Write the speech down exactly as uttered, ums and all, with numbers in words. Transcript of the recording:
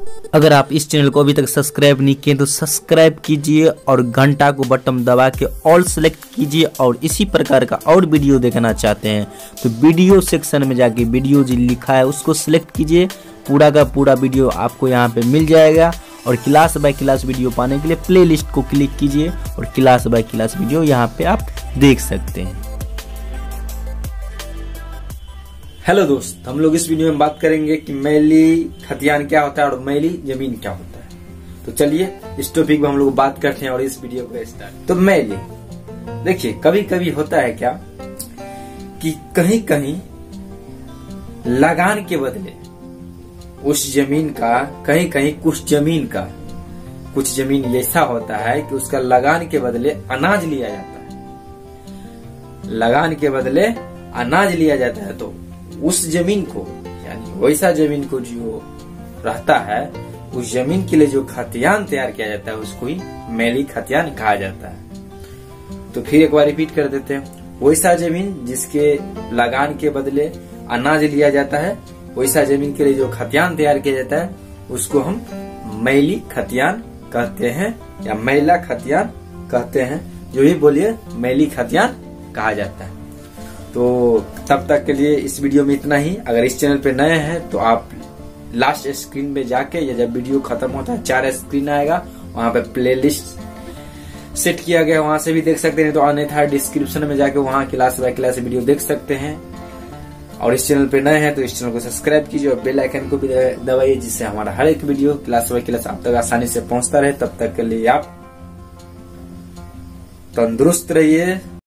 अगर आप इस चैनल को अभी तक सब्सक्राइब नहीं किए तो सब्सक्राइब कीजिए और घंटा को बटन दबा के ऑल सेलेक्ट कीजिए। और इसी प्रकार का और वीडियो देखना चाहते हैं तो वीडियो सेक्शन में जाके वीडियो जो लिखा है उसको सिलेक्ट कीजिए। पूरा का पूरा वीडियो आपको यहाँ पे मिल जाएगा। और क्लास बाय क्लास वीडियो पाने के लिए प्ले लिस्ट को क्लिक कीजिए और क्लास बाय क्लास वीडियो यहाँ पे आप देख सकते हैं। हेलो दोस्त, हम लोग इस वीडियो में बात करेंगे कि मैली खतियान क्या होता है और मैली जमीन क्या होता है। तो चलिए इस टॉपिक में हम लोग बात करते हैं और इस वीडियो को स्टार्ट। तो मैली, देखिए कभी कभी होता है क्या कि कहीं कहीं लगान के बदले उस जमीन का, कहीं कहीं कुछ जमीन का, कुछ जमीन ऐसा होता है कि उसका लगान के बदले अनाज लिया जाता है। लगान के बदले अनाज लिया जाता है तो उस जमीन को, यानी वैसा जमीन को जो रहता है उस जमीन के लिए जो खतियान तैयार किया जाता है उसको ही मैली खतियान कहा जाता है। तो फिर एक बार रिपीट कर देते हैं, वैसा जमीन जिसके लगान के बदले अनाज लिया जाता है, वैसा जमीन के लिए जो खतियान तैयार किया जाता है उसको हम मैली खतियान कहते हैं या मैला खतियान कहते हैं। जो भी बोलिए मैली खतियान कहा जाता है। तो तब तक के लिए इस वीडियो में इतना ही। अगर इस चैनल पे नए हैं तो आप लास्ट स्क्रीन में जाके, या जब वीडियो खत्म होता है चार स्क्रीन आएगा, वहां पे प्लेलिस्ट सेट किया गया, वहां से भी देख सकते हैं। तो अन्यथा डिस्क्रिप्शन में जाके वहां क्लास बाय क्लास वीडियो देख सकते हैं। और इस चैनल पे नए हैं तो इस चैनल को सब्सक्राइब कीजिए और बेल आइकन को भी दबाइए, जिससे हमारा हर एक वीडियो क्लास बाय क्लास आप तक आसानी से पहुंचता रहे। तब तक के लिए आप तंदुरुस्त रहिए।